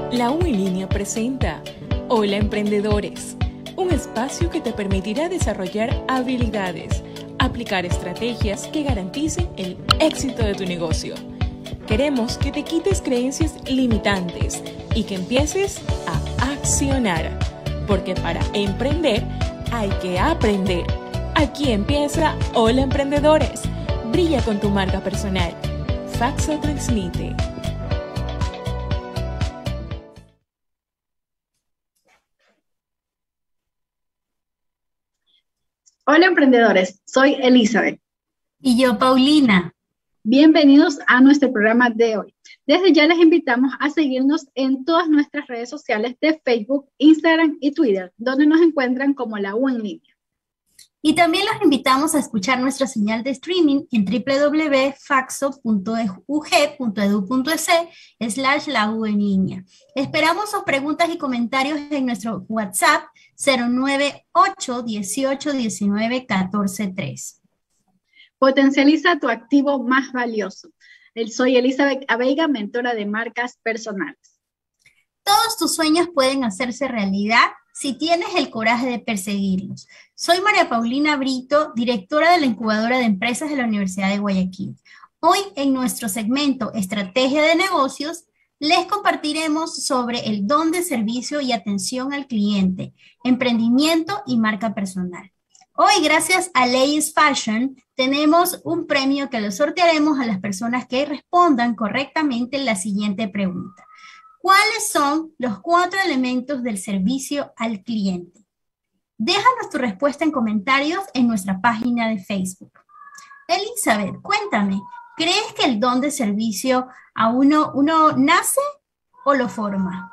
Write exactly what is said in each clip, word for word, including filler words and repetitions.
La U en línea presenta Hola Emprendedores, un espacio que te permitirá desarrollar habilidades, aplicar estrategias que garanticen el éxito de tu negocio. Queremos que te quites creencias limitantes y que empieces a accionar, porque para emprender hay que aprender. Aquí empieza Hola Emprendedores. Brilla con tu marca personal. Faxo transmite. Hola emprendedores, soy Elizabeth. Y yo, Paulina. Bienvenidos a nuestro programa de hoy. Desde ya les invitamos a seguirnos en todas nuestras redes sociales de Facebook, Instagram y Twitter, donde nos encuentran como La U en línea. Y también los invitamos a escuchar nuestra señal de streaming en w w w punto faxo punto u g punto e d u punto e c slash la U en línea. Esperamos sus preguntas y comentarios en nuestro WhatsApp cero nueve ocho dieciocho diecinueve catorce tres. Potencializa tu activo más valioso. Soy Elizabeth Abeiga, mentora de marcas personales. Todos tus sueños pueden hacerse realidad si tienes el coraje de perseguirlos. Soy María Paulina Brito, directora de la Incubadora de Empresas de la Universidad de Guayaquil. Hoy, en nuestro segmento Estrategia de Negocios, les compartiremos sobre el don de servicio y atención al cliente, emprendimiento y marca personal. Hoy, gracias a Leyes Fashion, tenemos un premio que lo sortearemos a las personas que respondan correctamente la siguiente pregunta. ¿Cuáles son los cuatro elementos del servicio al cliente? Déjanos tu respuesta en comentarios en nuestra página de Facebook. Elizabeth, cuéntame, ¿crees que el don de servicio a uno, uno nace o lo forma?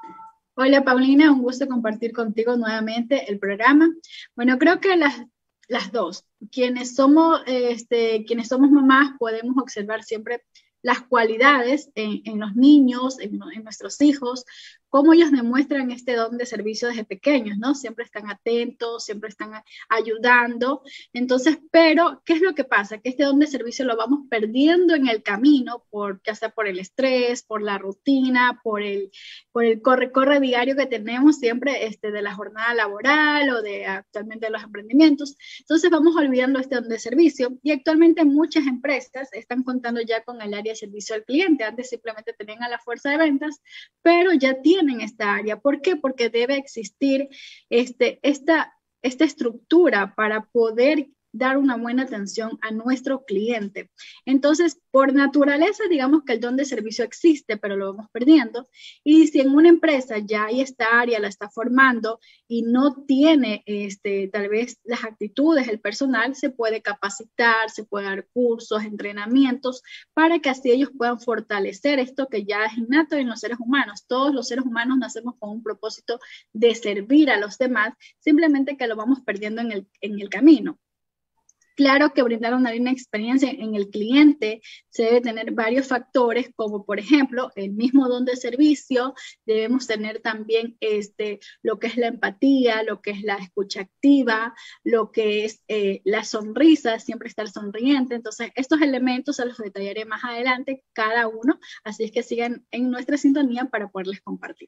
Hola Paulina, un gusto compartir contigo nuevamente el programa. Bueno, creo que las, las dos. Quienes somos, este, quienes somos mamás podemos observar siempre las cualidades en, en los niños, en, en nuestros hijos, cómo ellos demuestran este don de servicio desde pequeños, ¿no? Siempre están atentos, siempre están ayudando. Entonces, pero, ¿qué es lo que pasa? Que este don de servicio lo vamos perdiendo en el camino, por, ya sea por el estrés, por la rutina, por el, por el corre-corre diario que tenemos siempre este, de la jornada laboral o de actualmente de los emprendimientos. Entonces, vamos olvidando este don de servicio y actualmente muchas empresas están contando ya con el área de servicio al cliente. Antes simplemente tenían a la fuerza de ventas, pero ya tienen en esta área. ¿Por qué? Porque debe existir este, esta, esta estructura para poder dar una buena atención a nuestro cliente. Entonces, por naturaleza, digamos que el don de servicio existe, pero lo vamos perdiendo. Y si en una empresa ya hay esta área, la está formando y no tiene este, tal vez las actitudes, el personal, se puede capacitar, se puede dar cursos, entrenamientos, para que así ellos puedan fortalecer esto que ya es innato en los seres humanos. Todos los seres humanos nacemos con un propósito de servir a los demás, simplemente que lo vamos perdiendo en el, en el camino. Claro que brindar una linda experiencia en el cliente se debe tener varios factores, como por ejemplo, el mismo don de servicio. Debemos tener también este, lo que es la empatía, lo que es la escucha activa, lo que es eh, la sonrisa, siempre estar sonriente. Entonces, estos elementos se los detallaré más adelante, cada uno, así es que sigan en nuestra sintonía para poderles compartir.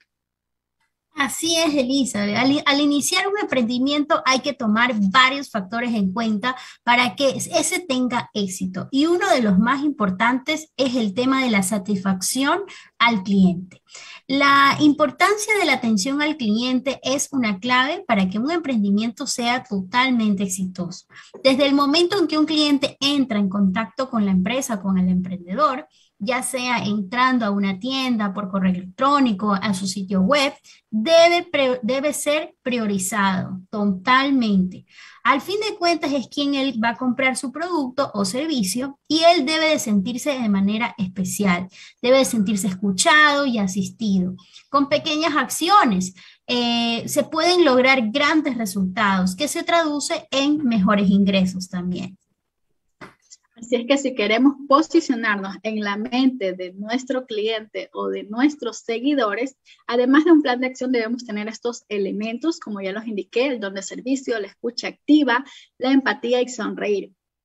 Así es, Elizabeth. Al, al iniciar un emprendimiento hay que tomar varios factores en cuenta para que ese tenga éxito. Y uno de los más importantes es el tema de la satisfacción al cliente. La importancia de la atención al cliente es una clave para que un emprendimiento sea totalmente exitoso. Desde el momento en que un cliente entra en contacto con la empresa, con el emprendedor, ya sea entrando a una tienda, por correo electrónico, a su sitio web, debe, debe ser priorizado totalmente. Al fin de cuentas es quien él va a comprar su producto o servicio y él debe de sentirse de manera especial, debe de sentirse escuchado y asistido. Con pequeñas acciones eh, se pueden lograr grandes resultados que se traduce en mejores ingresos también. Así es que si queremos posicionarnos en la mente de nuestro cliente o de nuestros seguidores, además de un plan de acción debemos tener estos elementos, como ya los indiqué, el don de servicio, la escucha activa, la empatía y sonreír.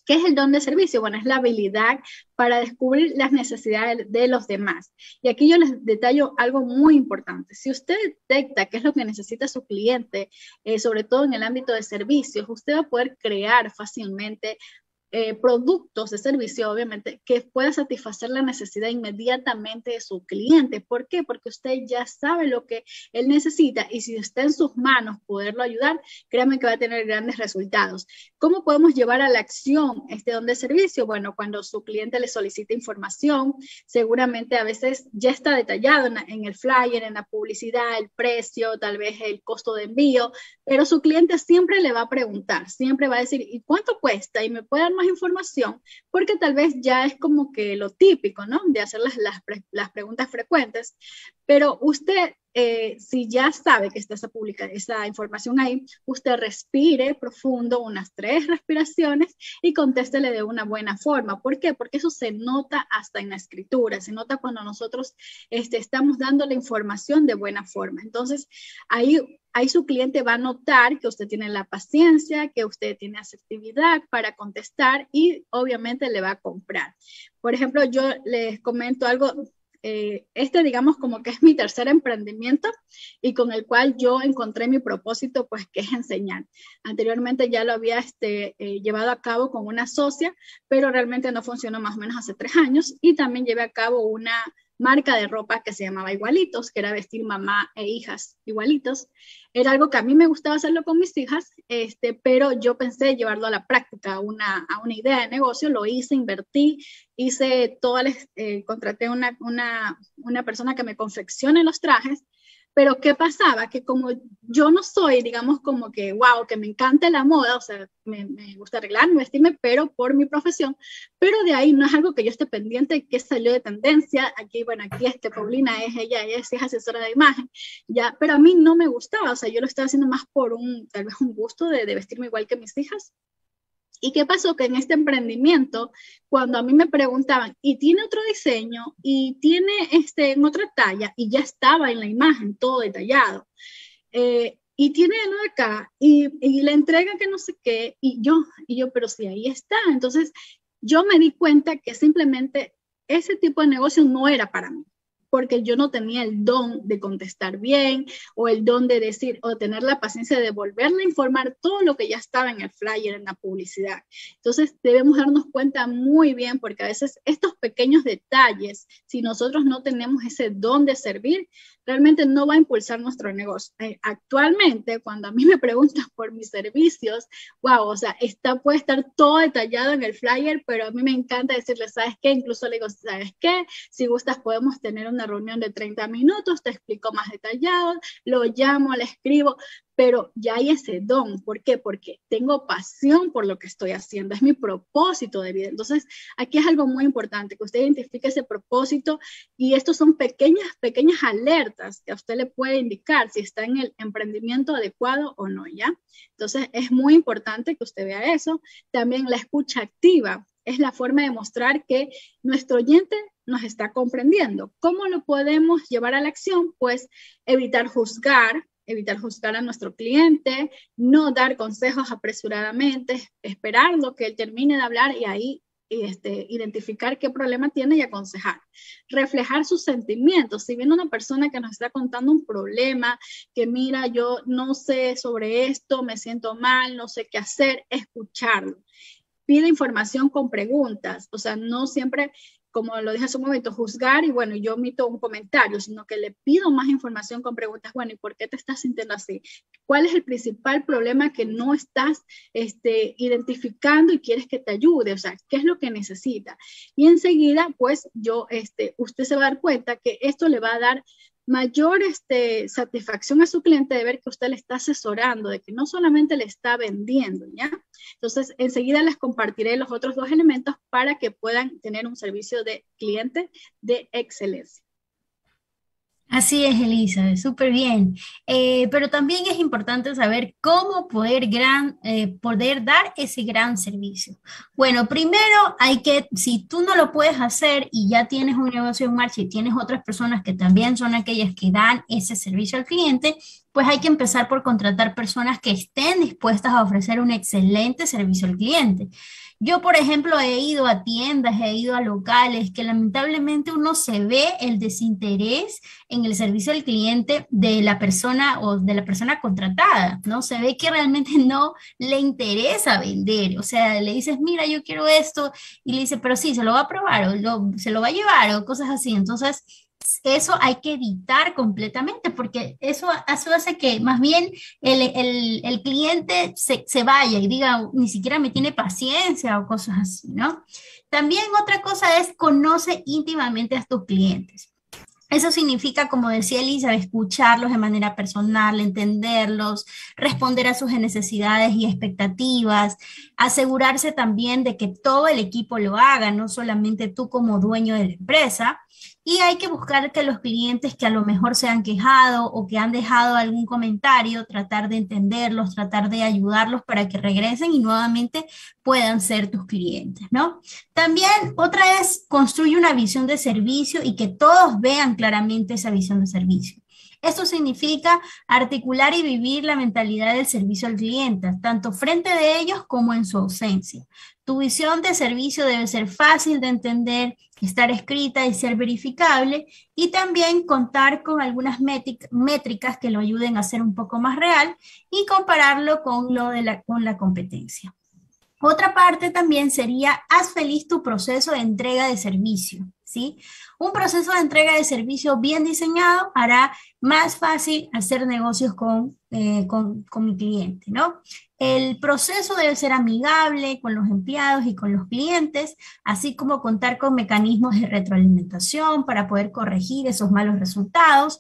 ¿Qué es el don de servicio? Bueno, es la habilidad para descubrir las necesidades de los demás. Y aquí yo les detallo algo muy importante. Si usted detecta qué es lo que necesita su cliente, eh, sobre todo en el ámbito de servicios, usted va a poder crear fácilmente Eh, productos de servicio, obviamente, que pueda satisfacer la necesidad inmediatamente de su cliente. ¿Por qué? Porque usted ya sabe lo que él necesita y si está en sus manos poderlo ayudar, créanme que va a tener grandes resultados. ¿Cómo podemos llevar a la acción este don de servicio? Bueno, cuando su cliente le solicita información, seguramente a veces ya está detallado en, en el flyer, en la publicidad, el precio, tal vez el costo de envío, pero su cliente siempre le va a preguntar, siempre va a decir, ¿y cuánto cuesta? ¿Y me puede dar más información? Porque tal vez ya es como que lo típico, ¿no? De hacer las, las, las preguntas frecuentes, pero usted, eh, si ya sabe que está esa, publica, esa información ahí, usted respire profundo unas tres respiraciones y contéstele de una buena forma. ¿Por qué? Porque eso se nota hasta en la escritura, se nota cuando nosotros este, estamos dando la información de buena forma. Entonces, ahí Ahí su cliente va a notar que usted tiene la paciencia, que usted tiene asertividad para contestar y obviamente le va a comprar. Por ejemplo, yo les comento algo, eh, este digamos como que es mi tercer emprendimiento y con el cual yo encontré mi propósito, pues que es enseñar. Anteriormente ya lo había este, eh, llevado a cabo con una socia, pero realmente no funcionó más o menos hace tres años y también llevé a cabo una marca de ropa que se llamaba Igualitos, que era vestir mamá e hijas igualitos. Era algo que a mí me gustaba hacerlo con mis hijas, este, pero yo pensé llevarlo a la práctica, a una, a una idea de negocio, lo hice, invertí, hice todas las, eh, contraté una, una, una persona que me confeccione los trajes, pero ¿qué pasaba? Que como yo no soy, digamos, como que, wow, que me encanta la moda, o sea, me, me gusta arreglarme, vestirme, pero por mi profesión, pero de ahí no es algo que yo esté pendiente de qué salió de tendencia. Aquí, bueno, aquí este, Paulina es ella, ella es, es asesora de imagen, ya, pero a mí no me gustaba, o sea, yo lo estaba haciendo más por un, tal vez un gusto de, de vestirme igual que mis hijas. ¿Y qué pasó? Que en este emprendimiento, cuando a mí me preguntaban, ¿y tiene otro diseño? ¿Y tiene este, en otra talla? Y ya estaba en la imagen todo detallado. Eh, y tiene uno de acá, y, y la entrega que no sé qué, y yo, y yo, pero si ahí está. Entonces, yo me di cuenta que simplemente ese tipo de negocio no era para mí, porque yo no tenía el don de contestar bien o el don de decir o tener la paciencia de volverle a informar todo lo que ya estaba en el flyer, en la publicidad. Entonces debemos darnos cuenta muy bien porque a veces estos pequeños detalles, si nosotros no tenemos ese don de servir, realmente no va a impulsar nuestro negocio. Eh, actualmente, cuando a mí me preguntan por mis servicios, wow, o sea, está, puede estar todo detallado en el flyer, pero a mí me encanta decirles, ¿sabes qué? Incluso le digo, ¿sabes qué? Si gustas podemos tener una reunión de treinta minutos, te explico más detallado, lo llamo, le escribo, pero ya hay ese don. ¿Por qué? Porque tengo pasión por lo que estoy haciendo, es mi propósito de vida. Entonces, aquí es algo muy importante, que usted identifique ese propósito y estos son pequeñas, pequeñas alertas que a usted le puede indicar si está en el emprendimiento adecuado o no, ¿ya? Entonces, es muy importante que usted vea eso. También la escucha activa es la forma de mostrar que nuestro oyente nos está comprendiendo. ¿Cómo lo podemos llevar a la acción? Pues evitar juzgar, evitar juzgar a nuestro cliente, no dar consejos apresuradamente, esperar lo que él termine de hablar y ahí este, identificar qué problema tiene y aconsejar. Reflejar sus sentimientos. Si viene una persona que nos está contando un problema, que mira, yo no sé sobre esto, me siento mal, no sé qué hacer, escucharlo. Pide información con preguntas, o sea, no siempre, como lo dije hace un momento, juzgar y bueno, yo omito un comentario, sino que le pido más información con preguntas. Bueno, ¿y por qué te estás sintiendo así? ¿Cuál es el principal problema que no estás este, identificando y quieres que te ayude? O sea, ¿qué es lo que necesita? Y enseguida, pues, yo, este, usted se va a dar cuenta que esto le va a dar mayor este, satisfacción a su cliente de ver que usted le está asesorando, de que no solamente le está vendiendo, ¿ya? Entonces, enseguida les compartiré los otros dos elementos para que puedan tener un servicio de cliente de excelencia. Así es, Elizabeth, súper bien. Eh, pero también es importante saber cómo poder, gran, eh, poder dar ese gran servicio. Bueno, primero hay que, si tú no lo puedes hacer y ya tienes un negocio en marcha y tienes otras personas que también son aquellas que dan ese servicio al cliente, pues hay que empezar por contratar personas que estén dispuestas a ofrecer un excelente servicio al cliente. Yo, por ejemplo, he ido a tiendas, he ido a locales que lamentablemente uno se ve el desinterés en el servicio al cliente de la persona o de la persona contratada, ¿no? Se ve que realmente no le interesa vender, o sea, le dices, mira, yo quiero esto, y le dice, pero sí, se lo va a probar, o lo- se lo va a llevar, o cosas así. Entonces, eso hay que evitar completamente, porque eso, eso hace que más bien el, el- el cliente se, se vaya y diga, ni siquiera me tiene paciencia o cosas así, ¿no? También otra cosa es conoce íntimamente a tus clientes. Eso significa, como decía Elisa, escucharlos de manera personal, entenderlos, responder a sus necesidades y expectativas, asegurarse también de que todo el equipo lo haga, no solamente tú como dueño de la empresa. Y hay que buscar que los clientes que a lo mejor se han quejado o que han dejado algún comentario, tratar de entenderlos, tratar de ayudarlos para que regresen y nuevamente puedan ser tus clientes, ¿no? También otra es construye una visión de servicio y que todos vean claramente esa visión de servicio. Esto significa articular y vivir la mentalidad del servicio al cliente, tanto frente de ellos como en su ausencia. Tu visión de servicio debe ser fácil de entender, estar escrita y ser verificable, y también contar con algunas métricas que lo ayuden a ser un poco más real y compararlo con lo de la, con la competencia. Otra parte también sería, haz feliz tu proceso de entrega de servicio, ¿sí? Un proceso de entrega de servicio bien diseñado hará más fácil hacer negocios con, eh, con, con mi cliente, ¿no? El proceso debe ser amigable con los empleados y con los clientes, así como contar con mecanismos de retroalimentación para poder corregir esos malos resultados.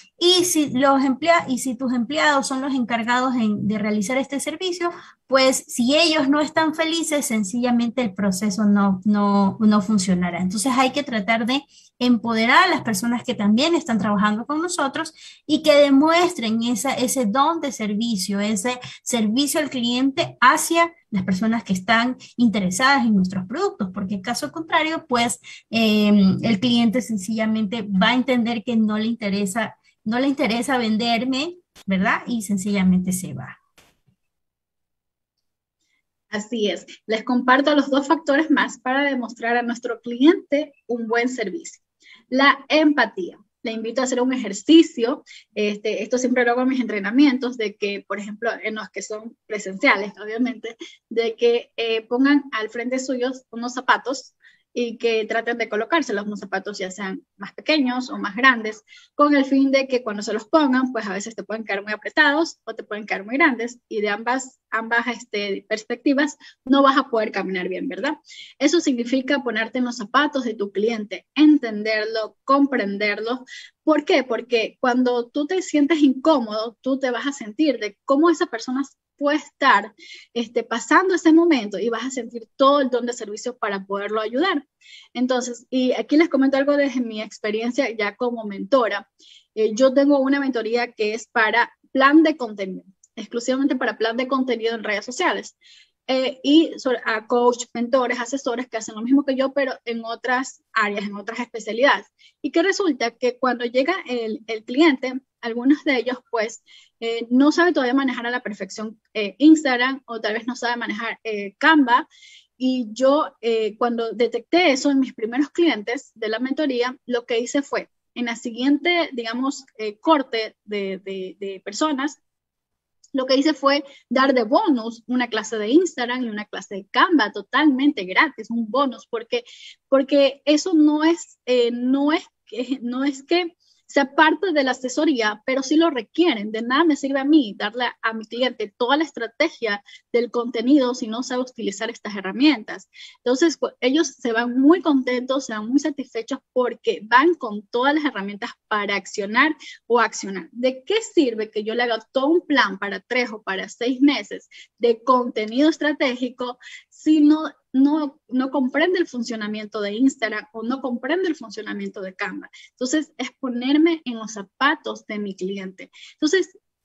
Y si, los emplea y si tus empleados son los encargados en, de realizar este servicio, pues si ellos no están felices, sencillamente el proceso no, no, no funcionará. Entonces hay que tratar de empoderar a las personas que también están trabajando con nosotros y que demuestren esa, ese don de servicio, ese servicio al cliente hacia las personas que están interesadas en nuestros productos, porque en caso contrario, pues eh, el cliente sencillamente va a entender que no le interesa no le interesa venderme, ¿verdad? Y sencillamente se va. Así es. Les comparto los dos factores más para demostrar a nuestro cliente un buen servicio. La empatía. Le invito a hacer un ejercicio, este, esto siempre lo hago en mis entrenamientos, de que, por ejemplo, en los que son presenciales, obviamente, de que eh, pongan al frente suyos unos zapatos y que traten de colocárselos, unos zapatos ya sean más pequeños o más grandes, con el fin de que cuando se los pongan, pues a veces te pueden quedar muy apretados o te pueden quedar muy grandes, y de ambas, ambas este, perspectivas no vas a poder caminar bien, ¿verdad? Eso significa ponerte en los zapatos de tu cliente, entenderlo, comprenderlo. ¿Por qué? Porque cuando tú te sientes incómodo, tú te vas a sentir de cómo esa persona puede estar este, pasando ese momento, y vas a sentir todo el don de servicio para poderlo ayudar. Entonces, y aquí les comento algo desde mi experiencia ya como mentora. Eh, yo tengo una mentoría que es para plan de contenido, exclusivamente para plan de contenido en redes sociales. Eh, y sobre, a coach, mentores, asesores que hacen lo mismo que yo, pero en otras áreas, en otras especialidades. Y que resulta que cuando llega el, el cliente, algunos de ellos pues eh, no sabe todavía manejar a la perfección eh, Instagram, o tal vez no sabe manejar eh, Canva. Y yo eh, cuando detecté eso en mis primeros clientes de la mentoría, lo que hice fue, en la siguiente, digamos, eh, corte de, de, de personas, lo que hice fue dar de bonus una clase de Instagram y una clase de Canva totalmente gratis, un bonus, porque, porque eso no es, eh, no es, no es que sea parte de la asesoría, pero sí lo requieren. De nada me sirve a mí darle a, a mi cliente toda la estrategia del contenido si no sabe utilizar estas herramientas. Entonces, pues, ellos se van muy contentos, se van muy satisfechos porque van con todas las herramientas para accionar o accionar. ¿De qué sirve que yo le haga todo un plan para tres o para seis meses de contenido estratégico si no No, no comprende el funcionamiento de Instagram o no comprende el funcionamiento de Canva? Entonces, es ponerme en los zapatos de mi cliente. Entonces,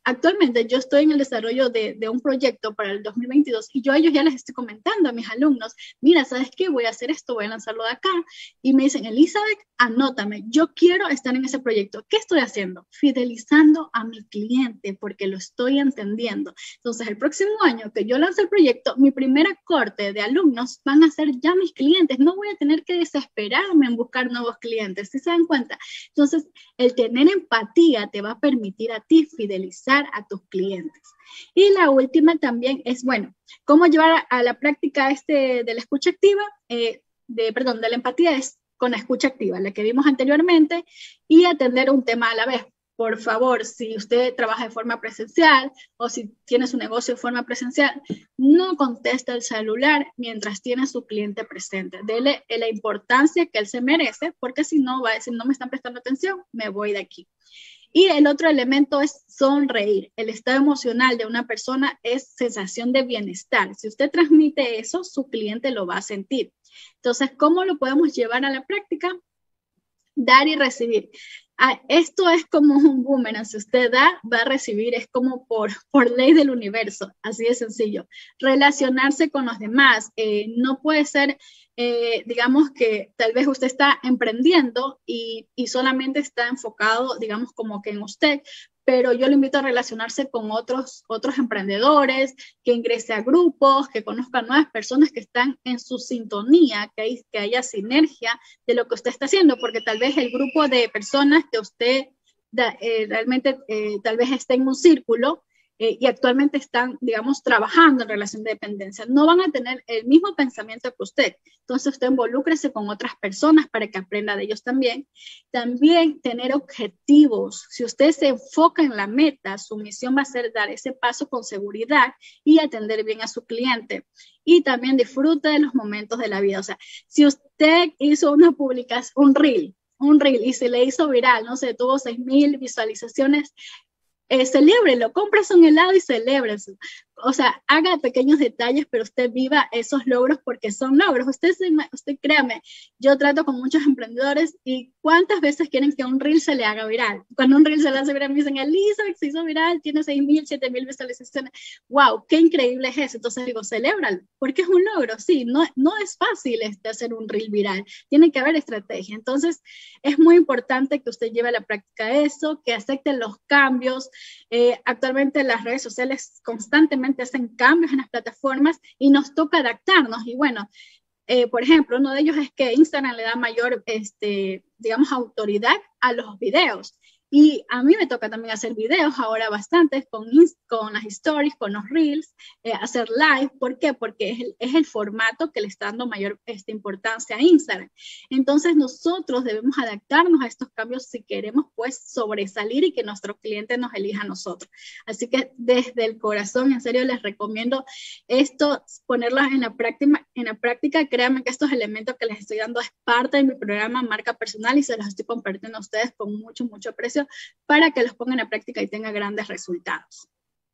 actualmente yo estoy en el desarrollo de, de un proyecto para el dos mil veintidós y yo a ellos ya les estoy comentando a mis alumnos, mira, ¿sabes qué? Voy a hacer esto, voy a lanzarlo de acá. Y me dicen, Elizabeth, anótame, yo quiero estar en ese proyecto. ¿Qué estoy haciendo? Fidelizando a mi cliente porque lo estoy entendiendo. Entonces, el próximo año que yo lance el proyecto, mi primera corte de alumnos van a ser ya mis clientes. No voy a tener que desesperarme en buscar nuevos clientes, ¿sí se dan cuenta? Entonces, el tener empatía te va a permitir a ti fidelizar a tus clientes. Y la última también es, bueno, cómo llevar a, a la práctica este de la escucha activa, eh, de, perdón, de la empatía es con la escucha activa, la que vimos anteriormente, y atender un tema a la vez. Por favor, si usted trabaja de forma presencial o si tiene su negocio de forma presencial, no conteste el celular mientras tiene a su cliente presente. Dele la importancia que él se merece, porque si no, va a decir, no me están prestando atención, me voy de aquí. Y el otro elemento es sonreír. El estado emocional de una persona es sensación de bienestar. Si usted transmite eso, su cliente lo va a sentir. Entonces, ¿cómo lo podemos llevar a la práctica? Dar y recibir. Ah, esto es como un boomerang. Si usted da, va a recibir. Es como por, por ley del universo. Así de sencillo. Relacionarse con los demás. Eh, no puede ser... Eh, digamos que tal vez usted está emprendiendo y, y solamente está enfocado, digamos, como que en usted, pero yo le invito a relacionarse con otros, otros emprendedores, que ingrese a grupos, que conozca nuevas personas que están en su sintonía, que, hay, que haya sinergia de lo que usted está haciendo, porque tal vez el grupo de personas que usted da, eh, realmente eh, tal vez esté en un círculo, Eh, y actualmente están, digamos, trabajando en relación de dependencia, no van a tener el mismo pensamiento que usted. Entonces, usted involúcrese con otras personas para que aprenda de ellos también. También tener objetivos. Si usted se enfoca en la meta, su misión va a ser dar ese paso con seguridad y atender bien a su cliente. Y también disfrute de los momentos de la vida. O sea, si usted hizo una publicación, un reel, un reel y se le hizo viral, no sé, tuvo seis mil visualizaciones, Eh, celébrelo, compres un helado y celébrese. O sea, haga pequeños detalles, pero usted viva esos logros porque son logros. Usted, se, usted créame, yo trato con muchos emprendedores y ¿cuántas veces quieren que un reel se le haga viral? Cuando un reel se le hace viral, me dicen, Elizabeth, se hizo viral, tiene seis mil, siete mil visualizaciones. ¡Wow! ¡Qué increíble es eso! Entonces digo, celébralo, porque es un logro. Sí, no, no es fácil este, hacer un reel viral. Tiene que haber estrategia. Entonces, es muy importante que usted lleve a la práctica eso, que acepte los cambios. Eh, actualmente las redes sociales constantemente hacen cambios en las plataformas y nos toca adaptarnos. Y bueno, eh, por ejemplo, uno de ellos es que Instagram le da mayor, este, digamos, autoridad a los videos. Y a mí me toca también hacer videos ahora bastantes con, con las stories, con los reels, eh, hacer live. ¿Por qué? Porque es el, es el formato que le está dando mayor este, importancia a Instagram. Entonces nosotros debemos adaptarnos a estos cambios si queremos pues sobresalir y que nuestro cliente nos elija a nosotros. Así que desde el corazón, en serio, les recomiendo esto, ponerlos en la práctica. En la práctica, créanme que estos elementos que les estoy dando es parte de mi programa Marca Personal y se los estoy compartiendo a ustedes con mucho, mucho aprecio para que los pongan en práctica y tengan grandes resultados.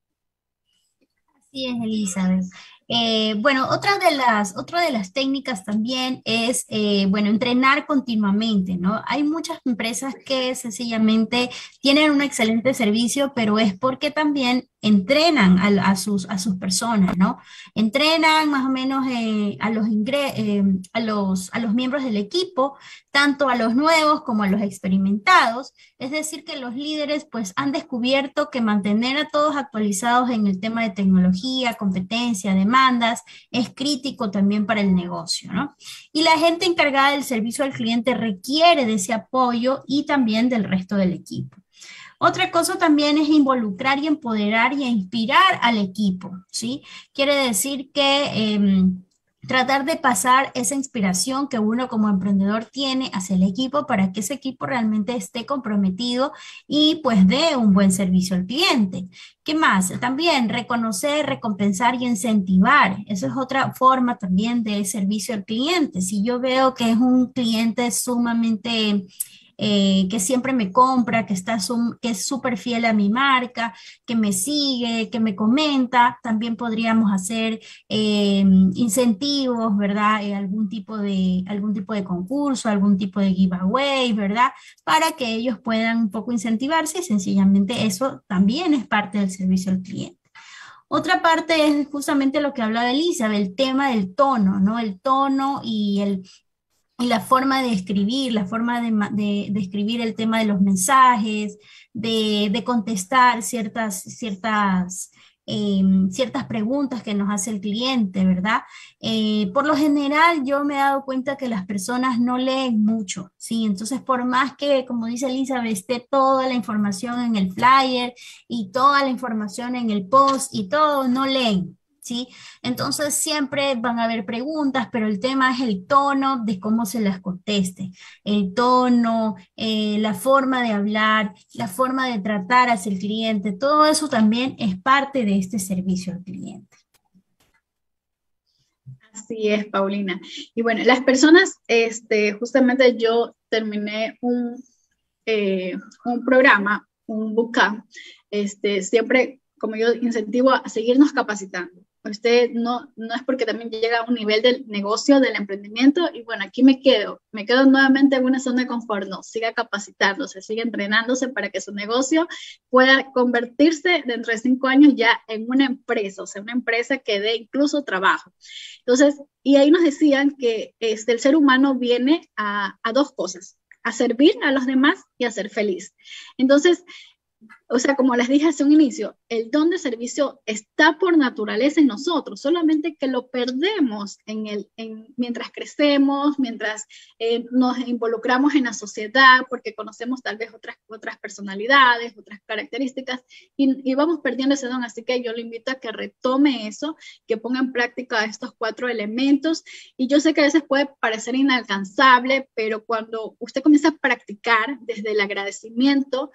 Así es, Elizabeth. Eh, bueno, otra de las, otra de las técnicas también es, eh, bueno, entrenar continuamente, ¿no? Hay muchas empresas que sencillamente tienen un excelente servicio, pero es porque también entrenan a, a, sus, a sus personas, ¿no? Entrenan más o menos eh, a, los ingre eh, a, los, a los miembros del equipo, tanto a los nuevos como a los experimentados. Es decir, que los líderes pues han descubierto que mantener a todos actualizados en el tema de tecnología, competencia, demandas, es crítico también para el negocio, ¿no? Y la gente encargada del servicio al cliente requiere de ese apoyo y también del resto del equipo. Otra cosa también es involucrar y empoderar y inspirar al equipo, ¿sí? Quiere decir que eh, tratar de pasar esa inspiración que uno como emprendedor tiene hacia el equipo para que ese equipo realmente esté comprometido y pues dé un buen servicio al cliente. ¿Qué más? También reconocer, recompensar y incentivar. Eso es otra forma también de servicio al cliente. Si yo veo que es un cliente sumamente eh, que siempre me compra, que, está sum, que es súper fiel a mi marca, que me sigue, que me comenta. También podríamos hacer eh, incentivos, ¿verdad? Eh, algún tipo de, algún tipo de concurso, algún tipo de giveaway, ¿verdad? Para que ellos puedan un poco incentivarse y sencillamente eso también es parte del servicio al cliente. Otra parte es justamente lo que hablaba Elizabeth, el tema del tono, ¿no? El tono y, el, y la forma de escribir, la forma de, de, de escribir el tema de los mensajes, de, de contestar ciertas, ciertas, eh, ciertas preguntas que nos hace el cliente, ¿verdad? Eh, por lo general yo me he dado cuenta que las personas no leen mucho, ¿sí? Entonces por más que, como dice Elizabeth, esté toda la información en el flyer y toda la información en el post y todo, no leen, ¿sí? Entonces siempre van a haber preguntas, pero el tema es el tono de cómo se las conteste, el tono, eh, la forma de hablar, la forma de tratar hacia el cliente, todo eso también es parte de este servicio al cliente. Así es, Paulina. Y bueno, las personas, este, justamente yo terminé un, eh, un programa, un bootcamp, este, siempre como yo incentivo a seguirnos capacitando. Usted no, no es porque también llega a un nivel del negocio, del emprendimiento, y bueno, aquí me quedo, me quedo nuevamente en una zona de confort, no, siga capacitándose, siga entrenándose para que su negocio pueda convertirse dentro de cinco años ya en una empresa, o sea, una empresa que dé incluso trabajo. Entonces, y ahí nos decían que este, el ser humano viene a, a dos cosas, a servir a los demás y a ser feliz. Entonces, o sea, como les dije hace un inicio, el don de servicio está por naturaleza en nosotros, solamente que lo perdemos en el, en, mientras crecemos, mientras eh, nos involucramos en la sociedad, porque conocemos tal vez otras, otras personalidades, otras características, y, y vamos perdiendo ese don. Así que yo le invito a que retome eso, que ponga en práctica estos cuatro elementos. Y yo sé que a veces puede parecer inalcanzable, pero cuando usted comienza a practicar desde el agradecimiento,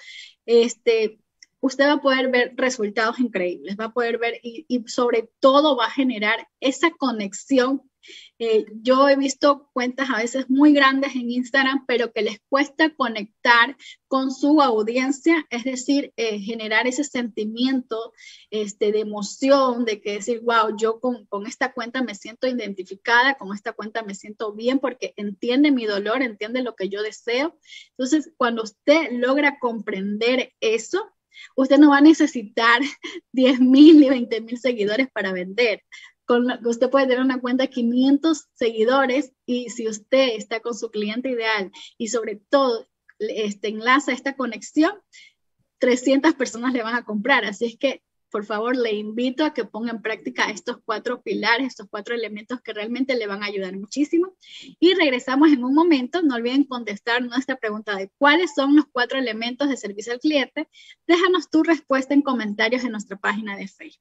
este, usted va a poder ver resultados increíbles, va a poder ver y, y sobre todo va a generar esa conexión. Eh, yo he visto cuentas a veces muy grandes en Instagram, pero que les cuesta conectar con su audiencia, es decir, eh, generar ese sentimiento este, de emoción, de que decir, wow, yo con, con esta cuenta me siento identificada, con esta cuenta me siento bien porque entiende mi dolor, entiende lo que yo deseo. Entonces, cuando usted logra comprender eso, usted no va a necesitar diez mil ni veinte mil seguidores para vender. Con, usted puede tener una cuenta de quinientos seguidores y si usted está con su cliente ideal y sobre todo este, enlaza esta conexión, trescientas personas le van a comprar. Así es que, por favor, le invito a que ponga en práctica estos cuatro pilares, estos cuatro elementos que realmente le van a ayudar muchísimo. Y regresamos en un momento. No olviden contestar nuestra pregunta de cuáles son los cuatro elementos de servicio al cliente. Déjanos tu respuesta en comentarios en nuestra página de Facebook.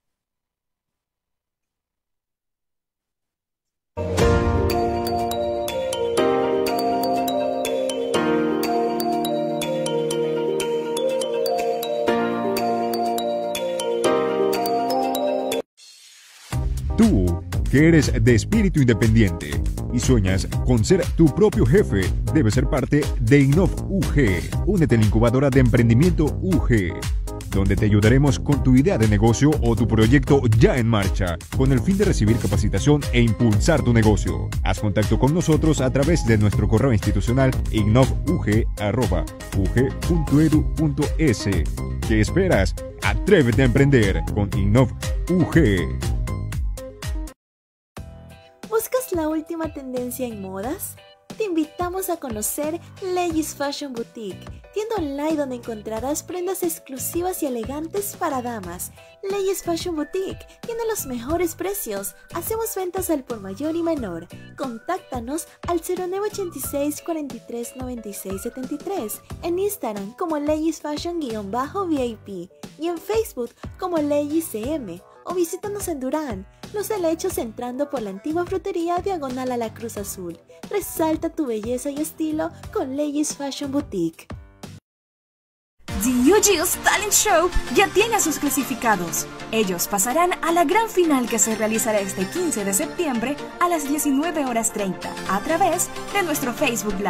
Tú, que eres de espíritu independiente y sueñas con ser tu propio jefe, debes ser parte de Innov U G. Únete a la incubadora de emprendimiento U G, donde te ayudaremos con tu idea de negocio o tu proyecto ya en marcha, con el fin de recibir capacitación e impulsar tu negocio. Haz contacto con nosotros a través de nuestro correo institucional innovug arroba ug punto edu punto es. ¿Qué esperas? Atrévete a emprender con Innov U G. ¿Buscas la última tendencia en modas? Te invitamos a conocer Ladies Fashion Boutique, tienda online donde encontrarás prendas exclusivas y elegantes para damas. Ladies Fashion Boutique tiene los mejores precios. Hacemos ventas al por mayor y menor. Contáctanos al cero nueve ochenta y seis, cuarenta y tres, noventa y seis, setenta y tres, en Instagram como Ladies Fashion-V I P y en Facebook como Ladies C M, o visítanos en Durán, Los Helechos, entrando por la antigua frutería diagonal a la Cruz Azul. Resalta tu belleza y estilo con Ladies Fashion Boutique. The U G L's Talent Show ya tiene a sus clasificados. Ellos pasarán a la gran final que se realizará este quince de septiembre a las diecinueve horas treinta a través de nuestro Facebook Live.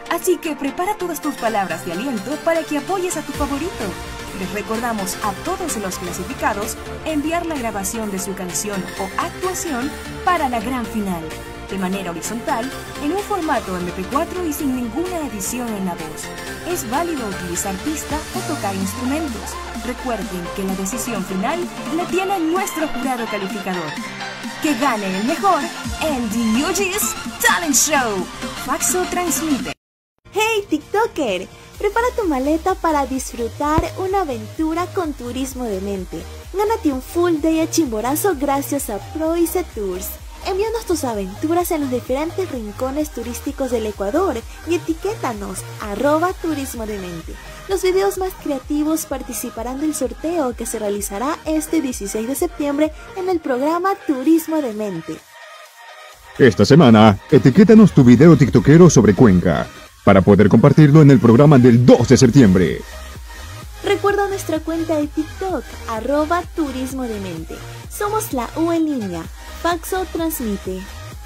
Así que prepara todas tus palabras de aliento para que apoyes a tu favorito. Les recordamos a todos los clasificados enviar la grabación de su canción o actuación para la gran final, de manera horizontal, en un formato eme pe cuatro y sin ninguna edición en la voz. Es válido utilizar pista o tocar instrumentos. Recuerden que la decisión final la tiene nuestro jurado calificador. Que gane el mejor en The U G's Talent Show. Faxo transmite. ¡Hey, TikToker! Prepara tu maleta para disfrutar una aventura con Turismo de Mente. Gánate un full day a Chimborazo gracias a Proice Tours. Envíanos tus aventuras en los diferentes rincones turísticos del Ecuador y etiquétanos, arroba Turismo de Mente. Los videos más creativos participarán del sorteo que se realizará este dieciséis de septiembre en el programa Turismo de Mente. Esta semana, etiquétanos tu video tiktokero sobre Cuenca, para poder compartirlo en el programa del dos de septiembre. Recuerda nuestra cuenta de TikTok, arroba Turismo de Mente. Somos la U en línea. Faxo transmite.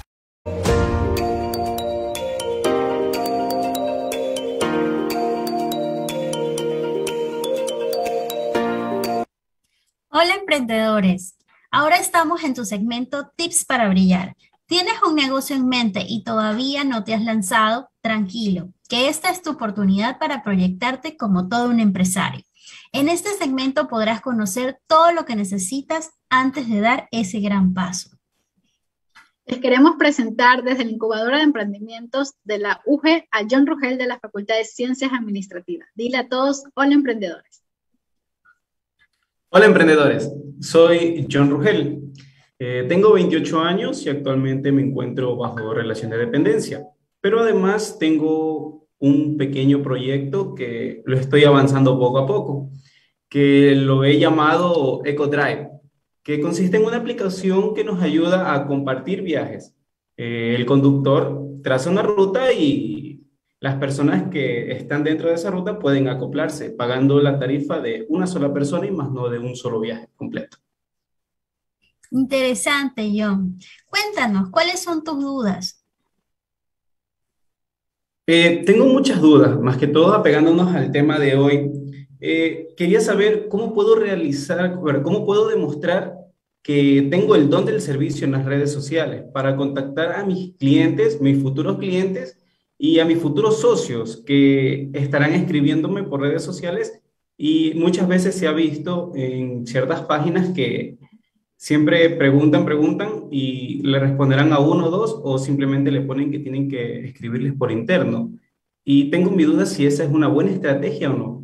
Hola emprendedores, ahora estamos en tu segmento Tips para Brillar. ¿Tienes un negocio en mente y todavía no te has lanzado? Tranquilo, que esta es tu oportunidad para proyectarte como todo un empresario. En este segmento podrás conocer todo lo que necesitas antes de dar ese gran paso. Les queremos presentar desde la incubadora de emprendimientos de la U G a John Rugel de la Facultad de Ciencias Administrativas. Dile a todos, hola emprendedores. Hola emprendedores, soy John Rugel. Eh, tengo veintiocho años y actualmente me encuentro bajo relación de dependencia, pero además tengo un pequeño proyecto que lo estoy avanzando poco a poco, que lo he llamado EcoDrive, que consiste en una aplicación que nos ayuda a compartir viajes. Eh, el conductor traza una ruta y las personas que están dentro de esa ruta pueden acoplarse, pagando la tarifa de una sola persona y más no de un solo viaje completo. Interesante, John. Cuéntanos, ¿cuáles son tus dudas? Eh, tengo muchas dudas, más que todo apegándonos al tema de hoy. Eh, quería saber cómo puedo realizar, cómo puedo demostrar que tengo el don del servicio en las redes sociales para contactar a mis clientes, mis futuros clientes y a mis futuros socios que estarán escribiéndome por redes sociales, y muchas veces se ha visto en ciertas páginas que siempre preguntan, preguntan y le responderán a uno o dos, o simplemente le ponen que tienen que escribirles por interno. Y tengo mi duda si esa es una buena estrategia o no.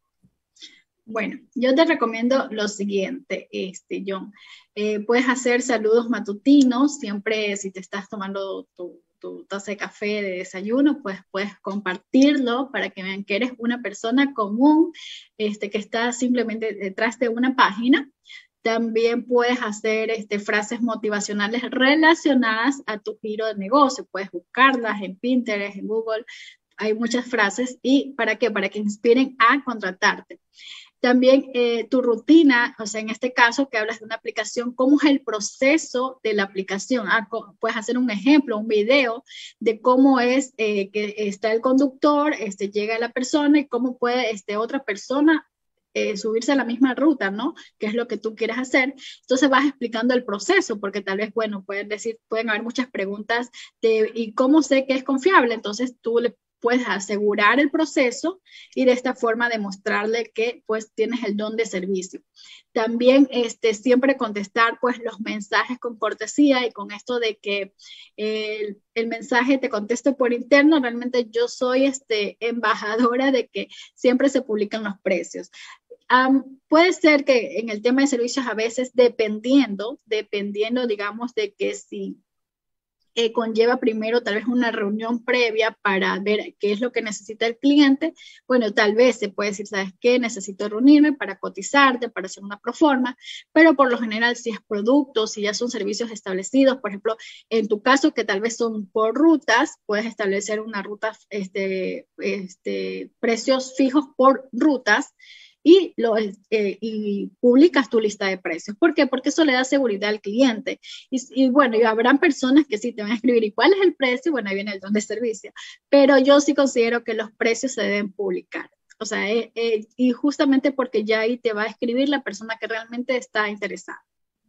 Bueno, yo te recomiendo lo siguiente, este, John. Eh, puedes hacer saludos matutinos, siempre si te estás tomando tu, tu taza de café de desayuno, pues puedes compartirlo para que vean que eres una persona común, este, que está simplemente detrás de una página. También puedes hacer este, frases motivacionales relacionadas a tu giro de negocio. Puedes buscarlas en Pinterest, en Google. Hay muchas frases. ¿Y para qué? Para que inspiren a contratarte. También eh, tu rutina, o sea, en este caso que hablas de una aplicación, ¿cómo es el proceso de la aplicación? Ah, puedes hacer un ejemplo, un video de cómo es eh, que está el conductor, este, llega la persona y cómo puede este, otra persona Eh, subirse a la misma ruta, ¿no? Que es lo que tú quieres hacer. Entonces vas explicando el proceso, porque tal vez, bueno, pueden decir, pueden haber muchas preguntas de, ¿y cómo sé que es confiable? Entonces tú le puedes asegurar el proceso y de esta forma demostrarle que, pues, tienes el don de servicio. También, este, siempre contestar, pues, los mensajes con cortesía, y con esto de que el, el mensaje te conteste por interno, realmente yo soy, este, embajadora de que siempre se publican los precios. Um, puede ser que en el tema de servicios a veces dependiendo, dependiendo digamos de que si eh, conlleva primero tal vez una reunión previa para ver qué es lo que necesita el cliente, bueno, tal vez se puede decir, ¿sabes qué? Necesito reunirme para cotizarte, para hacer una proforma, pero por lo general si es producto, si ya son servicios establecidos, por ejemplo, en tu caso que tal vez son por rutas, puedes establecer una ruta, este, este, precios fijos por rutas. y, lo, eh, y publicas tu lista de precios. ¿Por qué? Porque eso le da seguridad al cliente. Y, y bueno, y habrán personas que sí te van a escribir, ¿y cuál es el precio? Bueno, ahí viene el don de servicio. Pero yo sí considero que los precios se deben publicar. O sea, eh, eh, y justamente porque ya ahí te va a escribir la persona que realmente está interesada.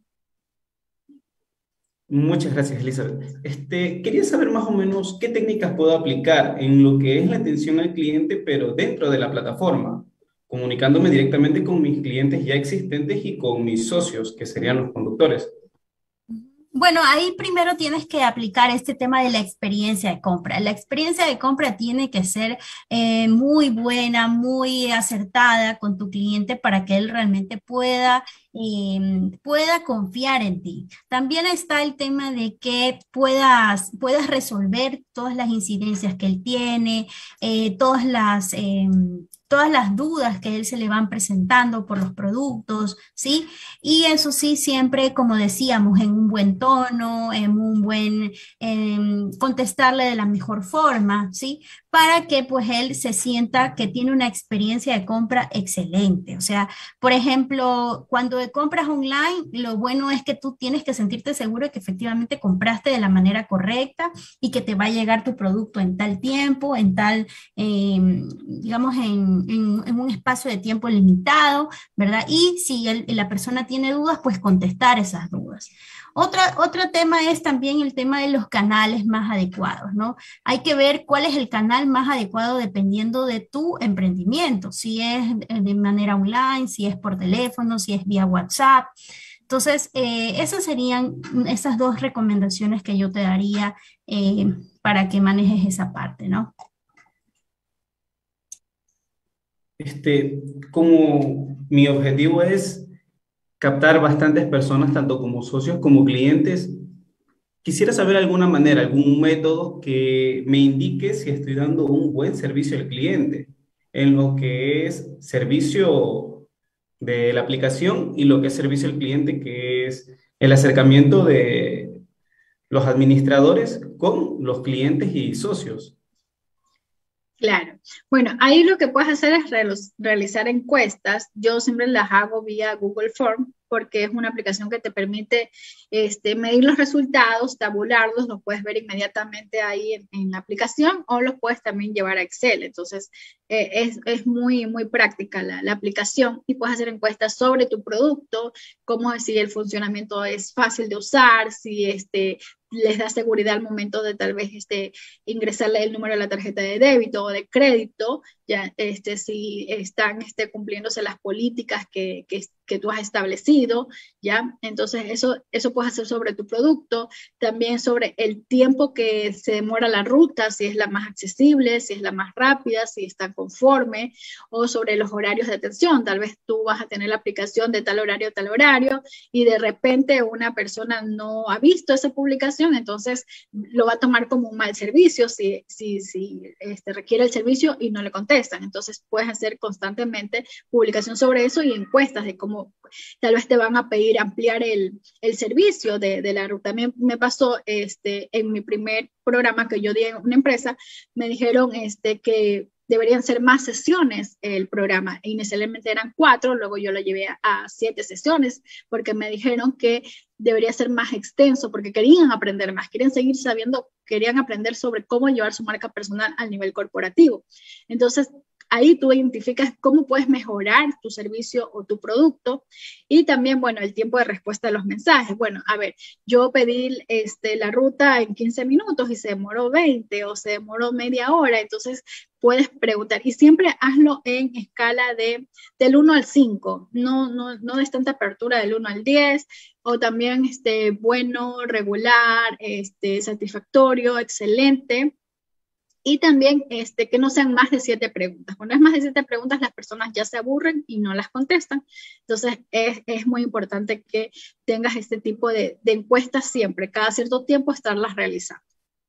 Muchas gracias, Elizabeth. Este, quería saber más o menos qué técnicas puedo aplicar en lo que es la atención al cliente, pero dentro de la plataforma, comunicándome directamente con mis clientes ya existentes y con mis socios, que serían los conductores. Bueno, ahí primero tienes que aplicar este tema de la experiencia de compra. La experiencia de compra tiene que ser eh, muy buena, muy acertada con tu cliente para que él realmente pueda, eh, pueda confiar en ti. También está el tema de que puedas, puedas resolver todas las incidencias que él tiene, eh, todas las... Eh, todas las dudas que a él se le van presentando por los productos, ¿sí? Y eso sí, siempre, como decíamos, en un buen tono, en un buen, en contestarle de la mejor forma, ¿sí? Para que pues él se sienta que tiene una experiencia de compra excelente. O sea, por ejemplo, cuando compras online, lo bueno es que tú tienes que sentirte seguro de que efectivamente compraste de la manera correcta y que te va a llegar tu producto en tal tiempo, en tal, eh, digamos, en En, en un espacio de tiempo limitado, ¿verdad? Y si el, la persona tiene dudas, pues contestar esas dudas. Otra, otro tema es también el tema de los canales más adecuados, ¿no? Hay que ver cuál es el canal más adecuado dependiendo de tu emprendimiento, si es de manera online, si es por teléfono, si es vía WhatsApp. Entonces, eh, esas serían esas dos recomendaciones que yo te daría eh, para que manejes esa parte, ¿no? Este, como mi objetivo es captar bastantes personas, tanto como socios como clientes, quisiera saber alguna manera, algún método que me indique si estoy dando un buen servicio al cliente, en lo que es servicio de la aplicación y lo que es servicio al cliente, que es el acercamiento de los administradores con los clientes y socios. Claro. Bueno, ahí lo que puedes hacer es realizar encuestas. Yo siempre las hago vía Google Form porque es una aplicación que te permite este, medir los resultados, tabularlos, los puedes ver inmediatamente ahí en, en la aplicación o los puedes también llevar a Excel. Entonces, eh, es, es muy, muy práctica la, la aplicación y puedes hacer encuestas sobre tu producto, cómo si el funcionamiento es fácil de usar, si este, les da seguridad al momento de tal vez este, ingresarle el número de la tarjeta de débito o de crédito, ya, este, si están este, cumpliéndose las políticas que, que, que tú has establecido, ¿ya? Entonces, eso, eso puedes hacer sobre tu producto, también sobre el tiempo que se demora la ruta, si es la más accesible, si es la más rápida, si está conforme, o sobre los horarios de atención. Tal vez tú vas a tener la aplicación de tal horario a tal horario y de repente una persona no ha visto esa publicación, entonces lo va a tomar como un mal servicio si, si, si este, requiere el servicio y no le contestan. Entonces puedes hacer constantemente publicación sobre eso y encuestas de cómo tal vez te van a pedir ampliar el, el servicio de, de la ruta. También me pasó este, en mi primer programa que yo di en una empresa, me dijeron este, que deberían ser más sesiones el programa. Inicialmente eran cuatro, luego yo lo llevé a, a siete sesiones porque me dijeron que debería ser más extenso porque querían aprender más, querían seguir sabiendo, querían aprender sobre cómo llevar su marca personal al nivel corporativo. Entonces, ahí tú identificas cómo puedes mejorar tu servicio o tu producto y también, bueno, el tiempo de respuesta a los mensajes. Bueno, a ver, yo pedí este, la ruta en quince minutos y se demoró veinte o se demoró media hora, entonces puedes preguntar y siempre hazlo en escala de, del uno al cinco, no, no, no des tanta apertura del uno al diez, o también este, bueno, regular, este, satisfactorio, excelente. Y también este, que no sean más de siete preguntas. Cuando es más de siete preguntas, las personas ya se aburren y no las contestan. Entonces, es, es muy importante que tengas este tipo de, de encuestas siempre, cada cierto tiempo estarlas realizando.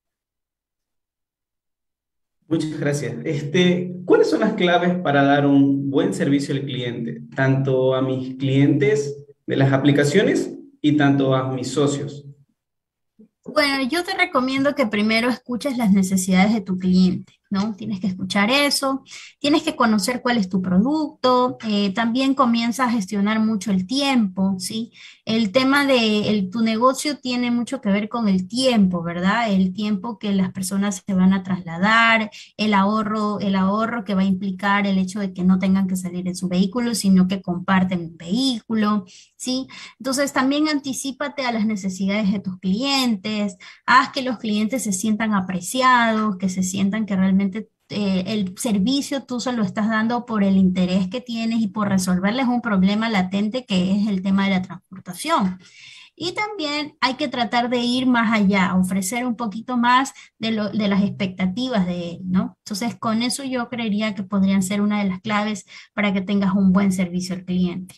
Muchas gracias. Este, ¿cuáles son las claves para dar un buen servicio al cliente? Tanto a mis clientes de las aplicaciones y tanto a mis socios. Bueno, yo te recomiendo que primero escuches las necesidades de tu cliente. ¿no? Tienes que escuchar eso, tienes que conocer cuál es tu producto, eh, también comienza a gestionar mucho el tiempo, ¿sí? El tema de el- tu negocio tiene mucho que ver con el tiempo, ¿verdad? El tiempo que las personas se van a trasladar, el ahorro, el ahorro que va a implicar el hecho de que no tengan que salir en su vehículo, sino que comparten un vehículo, ¿sí? Entonces también anticípate a las necesidades de tus clientes, haz que los clientes se sientan apreciados, que se sientan que realmente eh, el servicio tú se lo estás dando por el interés que tienes y por resolverles un problema latente que es el tema de la transportación. Y también hay que tratar de ir más allá, ofrecer un poquito más de, lo- de las expectativas de él, ¿no? Entonces, con eso yo creería que podrían ser una de las claves para que tengas un buen servicio al cliente.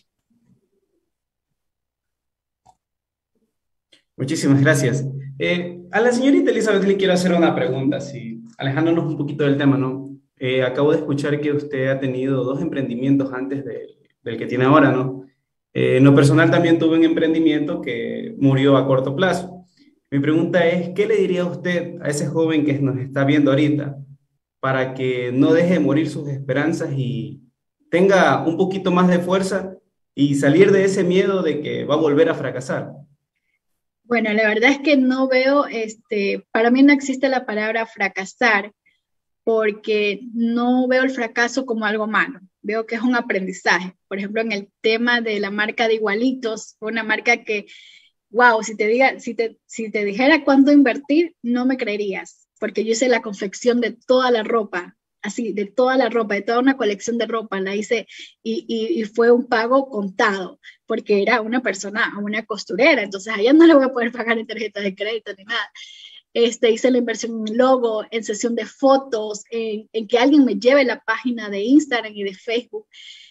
Muchísimas gracias. Eh, a la señorita Elizabeth le quiero hacer una pregunta, si, alejándonos un poquito del tema, ¿no? Eh, acabo de escuchar que usted ha tenido dos emprendimientos antes del, del que tiene ahora, ¿no? Eh, en lo personal también tuve un emprendimiento que murió a corto plazo. Mi pregunta es, ¿qué le diría usted a ese joven que nos está viendo ahorita para que no deje de morir sus esperanzas y tenga un poquito más de fuerza y salir de ese miedo de que va a volver a fracasar? Bueno, la verdad es que no veo, este, para mí no existe la palabra fracasar, porque no veo el fracaso como algo malo, veo que es un aprendizaje. Por ejemplo, en el tema de la marca de igualitos, fue una marca que, wow, si te diga, si te, si te dijera cuánto invertir, no me creerías, porque yo hice la confección de toda la ropa, así, de toda la ropa, de toda una colección de ropa, la hice y, y, y fue un pago contado, porque era una persona, una costurera, entonces a ella no le voy a poder pagar en tarjeta de crédito ni nada. Este, hice la inversión en logo, en sesión de fotos, en, en que alguien me lleve la página de Instagram y de Facebook.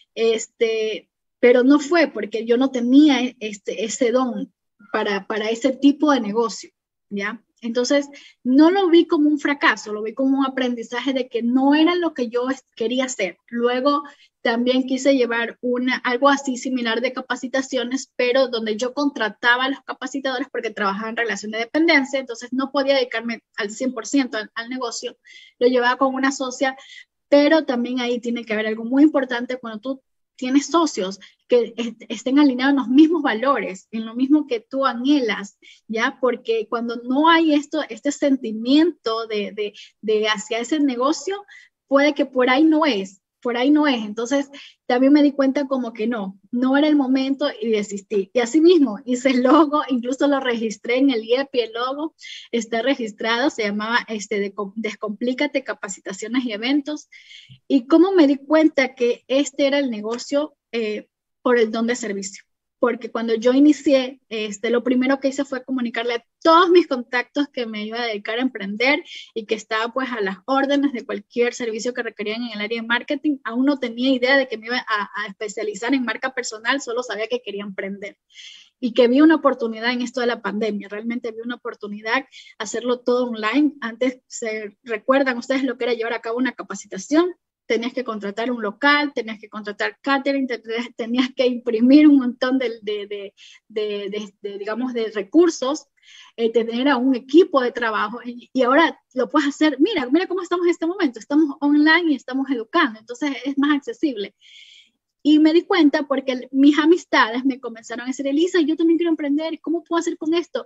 Este, pero no fue porque yo no tenía este, ese don para, para ese tipo de negocio, ¿ya? Entonces, no lo vi como un fracaso, lo vi como un aprendizaje de que no era lo que yo quería hacer. Luego también quise llevar una, algo así similar de capacitaciones, pero donde yo contrataba a los capacitadores porque trabajaba en relación de dependencia, entonces no podía dedicarme al cien por ciento al, al negocio, lo llevaba con una socia, pero también ahí tiene que haber algo muy importante cuando tú tienes socios que est estén alineados en los mismos valores, en lo mismo que tú anhelas, ¿ya? Porque cuando no hay esto, este sentimiento de, de, de hacia ese negocio, puede que por ahí no es, por ahí no es. Entonces, también me di cuenta como que no, no era el momento y desistí. Y así mismo hice el logo, incluso lo registré en el I E P I, el logo está registrado, se llamaba este, de, Descomplícate Capacitaciones y Eventos. Y cómo me di cuenta que este era el negocio eh, por el don de servicio. Porque cuando yo inicié, este, lo primero que hice fue comunicarle a todos mis contactos que me iba a dedicar a emprender y que estaba pues a las órdenes de cualquier servicio que requerían en el área de marketing. Aún no tenía idea de que me iba a, a especializar en marca personal, solo sabía que quería emprender. Y que vi una oportunidad en esto de la pandemia, realmente vi una oportunidad hacerlo todo online. Antes, se recuerdan ustedes lo que era llevar a cabo una capacitación, tenías que contratar un local, tenías que contratar catering, tenías que imprimir un montón de, de, de, de, de, de digamos, de recursos, eh, tener a un equipo de trabajo, y, y ahora lo puedes hacer, mira, mira cómo estamos en este momento, estamos online y estamos educando, entonces es más accesible. Y me di cuenta porque mis amistades me comenzaron a decir, Elisa, yo también quiero emprender, ¿cómo puedo hacer con esto?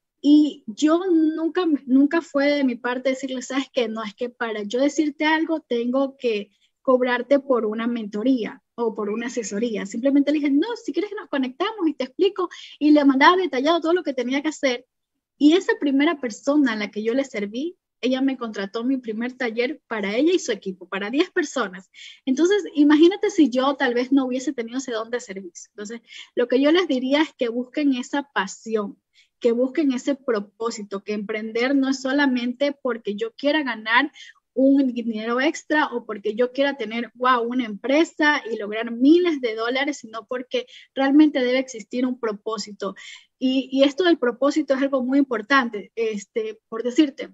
Y yo nunca, nunca fue de mi parte decirle, ¿sabes qué? No, es que para yo decirte algo tengo que cobrarte por una mentoría o por una asesoría. Simplemente le dije, no, si quieres nos conectamos y te explico. Y le mandaba detallado todo lo que tenía que hacer. Y esa primera persona a la que yo le serví, ella me contrató mi primer taller para ella y su equipo, para diez personas. Entonces, imagínate si yo tal vez no hubiese tenido ese don de servicio. Entonces, lo que yo les diría es que busquen esa pasión, que busquen ese propósito, que emprender no es solamente porque yo quiera ganar un dinero extra o porque yo quiera tener, wow, una empresa y lograr miles de dólares, sino porque realmente debe existir un propósito. Y, y esto del propósito es algo muy importante. Este, por decirte,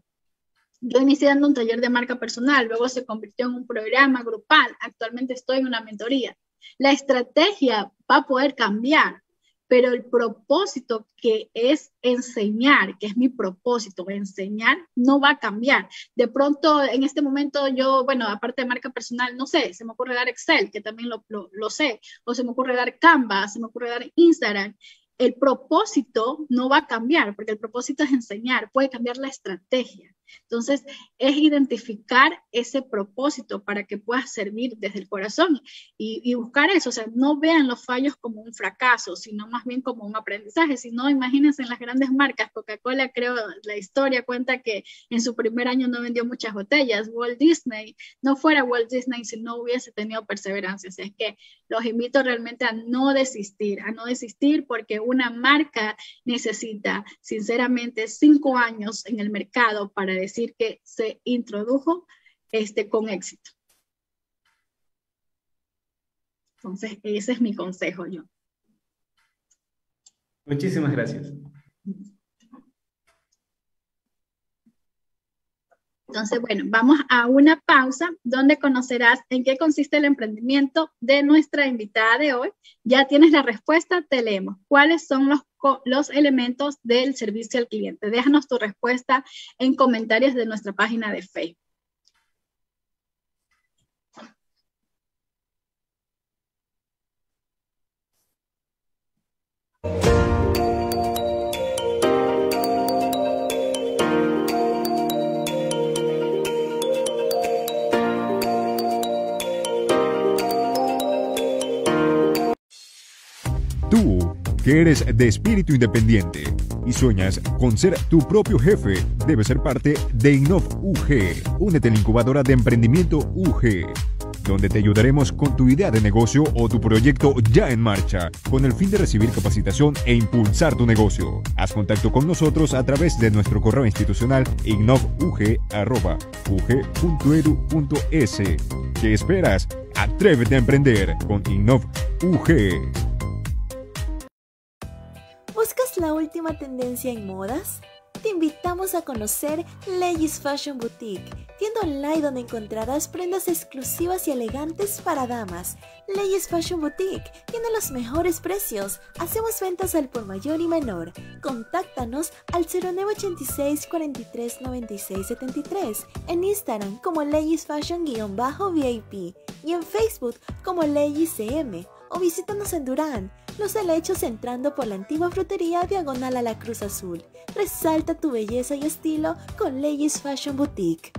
yo inicié dando un taller de marca personal, luego se convirtió en un programa grupal, actualmente estoy en una mentoría. La estrategia va a poder cambiar, pero el propósito que es enseñar, que es mi propósito, enseñar, no va a cambiar. De pronto, en este momento yo, bueno, aparte de marca personal, no sé, se me ocurre dar Excel, que también lo, lo, lo sé, o se me ocurre dar Canva, se me ocurre dar Instagram. El propósito no va a cambiar, porque el propósito es enseñar, puede cambiar la estrategia. Entonces, es identificar ese propósito para que puedas servir desde el corazón y, y buscar eso. O sea, no vean los fallos como un fracaso, sino más bien como un aprendizaje. Si no, imagínense en las grandes marcas. Coca-Cola, creo, la historia cuenta que en su primer año no vendió muchas botellas. Walt Disney, no fuera Walt Disney si no hubiese tenido perseverancia. O sea, es que los invito realmente a no desistir, a no desistir porque una marca necesita, sinceramente, cinco años en el mercado para decir que se introdujo este, con éxito. Entonces, ese es mi consejo yo. Muchísimas gracias. Entonces, bueno, vamos a una pausa donde conocerás en qué consiste el emprendimiento de nuestra invitada de hoy. Ya tienes la respuesta, te leemos. ¿Cuáles son los, los elementos del servicio al cliente? Déjanos tu respuesta en comentarios de nuestra página de Facebook. Tú, que eres de espíritu independiente y sueñas con ser tu propio jefe, debes ser parte de Innov U G. Únete a la incubadora de emprendimiento U G, donde te ayudaremos con tu idea de negocio o tu proyecto ya en marcha, con el fin de recibir capacitación e impulsar tu negocio. Haz contacto con nosotros a través de nuestro correo institucional innovug arroba ug punto edu punto es. ¿Qué esperas? Atrévete a emprender con Innov U G. ¿Buscas la última tendencia en modas? Te invitamos a conocer Ladies Fashion Boutique, tienda online donde encontrarás prendas exclusivas y elegantes para damas. Ladies Fashion Boutique tiene los mejores precios. Hacemos ventas al por mayor y menor. Contáctanos al cero nueve ochenta y seis, cuarenta y tres, noventa y seis, setenta y tres, en Instagram como Ladies Fashion-V I P y en Facebook como Ladies C M, o visítanos en Durán, Los Helechos, entrando por la antigua frutería diagonal a la Cruz Azul. Resalta tu belleza y estilo con Ladies Fashion Boutique.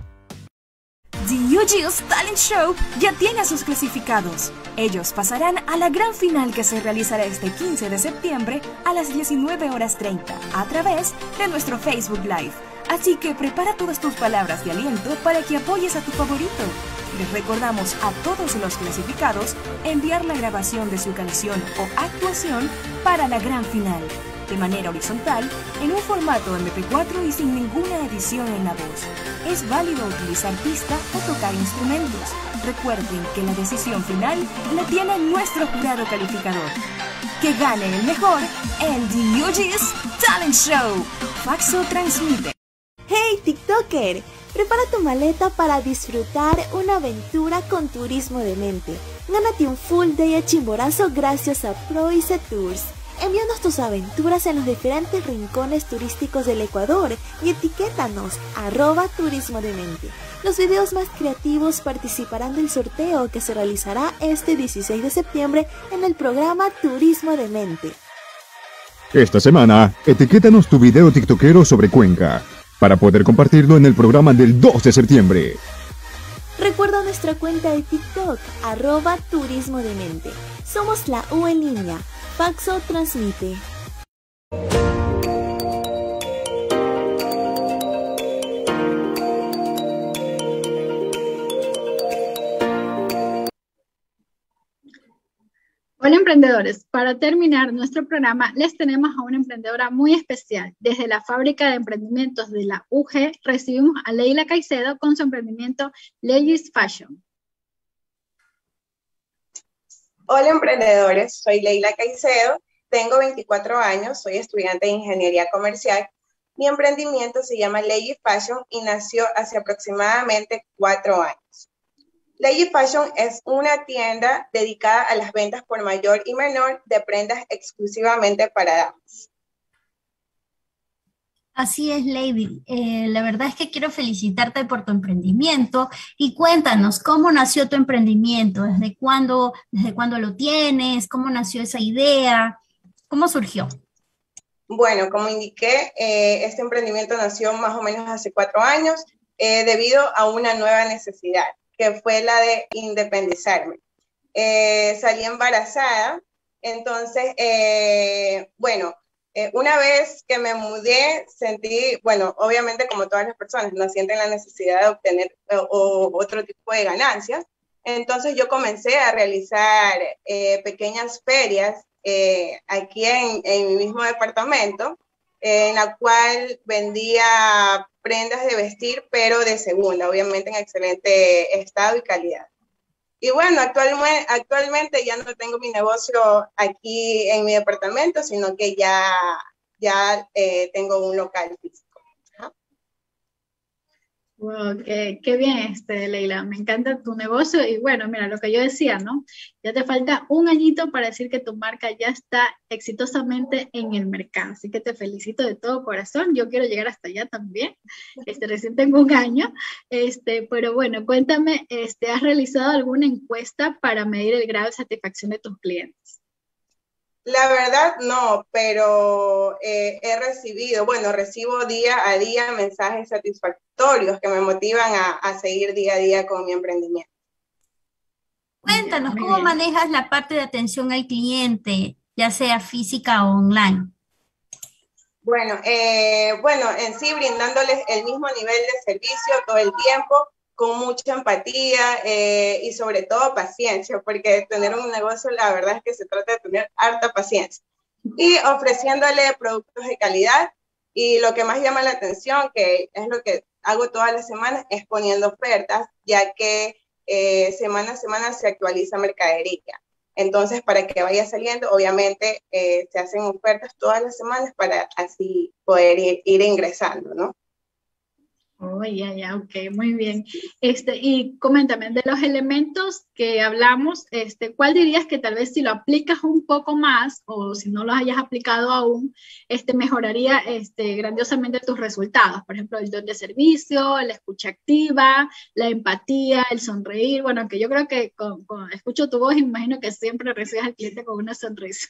The U G S Talent Show ya tiene a sus clasificados. Ellos pasarán a la gran final que se realizará este quince de septiembre a las diecinueve horas treinta a través de nuestro Facebook Live. Así que prepara todas tus palabras de aliento para que apoyes a tu favorito. Les recordamos a todos los clasificados enviar la grabación de su canción o actuación para la gran final, de manera horizontal, en un formato eme pe cuatro y sin ninguna edición en la voz. Es válido utilizar pista o tocar instrumentos. Recuerden que la decisión final la tiene nuestro jurado calificador. Que gane el mejor en The U G S Talent Show. Faxo transmite. ¡Hey, TikToker! Prepara tu maleta para disfrutar una aventura con Turismo de Mente. Gánate un full day a Chimborazo gracias a Proice Tours. Envíanos tus aventuras en los diferentes rincones turísticos del Ecuador y etiquétanos, arroba Turismo de Mente. Los videos más creativos participarán del sorteo que se realizará este dieciséis de septiembre en el programa Turismo de Mente. Esta semana, etiquétanos tu video tiktokero sobre Cuenca, para poder compartirlo en el programa del dos de septiembre. Recuerda nuestra cuenta de TikTok, arroba Turismo de Mente. Somos la U en línea. Faxo transmite. Hola emprendedores, para terminar nuestro programa les tenemos a una emprendedora muy especial. Desde la fábrica de emprendimientos de la U G recibimos a Leila Caicedo con su emprendimiento Ladies Fashion. Hola emprendedores, soy Leila Caicedo, tengo veinticuatro años, soy estudiante de Ingeniería Comercial. Mi emprendimiento se llama Ladies Fashion y nació hace aproximadamente cuatro años. Lady Fashion es una tienda dedicada a las ventas por mayor y menor de prendas exclusivamente para damas. Así es, Lady. Eh, la verdad es que quiero felicitarte por tu emprendimiento y cuéntanos cómo nació tu emprendimiento, desde cuándo, desde cuándo lo tienes, cómo nació esa idea, cómo surgió. Bueno, como indiqué, eh, este emprendimiento nació más o menos hace cuatro años eh, debido a una nueva necesidad, que fue la de independizarme. Eh, salí embarazada, entonces, eh, bueno, Eh, una vez que me mudé, sentí, bueno, obviamente como todas las personas, no sienten la necesidad de obtener o, o otro tipo de ganancias. Entonces yo comencé a realizar eh, pequeñas ferias eh, aquí en, en mi mismo departamento, eh, en la cual vendía prendas de vestir, pero de segunda, obviamente en excelente estado y calidad. Y bueno, actualmente, actualmente ya no tengo mi negocio aquí en mi departamento, sino que ya, ya eh, tengo un local físico. Ajá. Wow, qué, qué bien, este, Leila, me encanta tu negocio y bueno, mira, lo que yo decía, ¿no? Ya te falta un añito para decir que tu marca ya está exitosamente en el mercado, así que te felicito de todo corazón, yo quiero llegar hasta allá también, este, recién tengo un año, este, pero bueno, cuéntame, este, ¿has realizado alguna encuesta para medir el grado de satisfacción de tus clientes? La verdad no, pero eh, he recibido, bueno, recibo día a día mensajes satisfactorios que me motivan a, a seguir día a día con mi emprendimiento. Cuéntanos, ¿cómo manejas la parte de atención al cliente, ya sea física o online? Bueno, eh, bueno, en sí brindándoles el mismo nivel de servicio todo el tiempo, con mucha empatía eh, y sobre todo paciencia, porque tener un negocio la verdad es que se trata de tener harta paciencia. Y ofreciéndole productos de calidad y lo que más llama la atención, que es lo que hago todas las semanas, es poniendo ofertas, ya que eh, semana a semana se actualiza mercadería. Entonces, para que vaya saliendo, obviamente eh, se hacen ofertas todas las semanas para así poder ir, ir ingresando, ¿no? Oh, ya, ya, ok, muy bien. Este, y coméntame, de los elementos que hablamos, este, ¿cuál dirías que tal vez si lo aplicas un poco más, o si no los hayas aplicado aún, este, mejoraría este, grandiosamente tus resultados? Por ejemplo, el don de servicio, la escucha activa, la empatía, el sonreír. Bueno, que yo creo que con, con escucho tu voz y me imagino que siempre recibes al cliente con una sonrisa.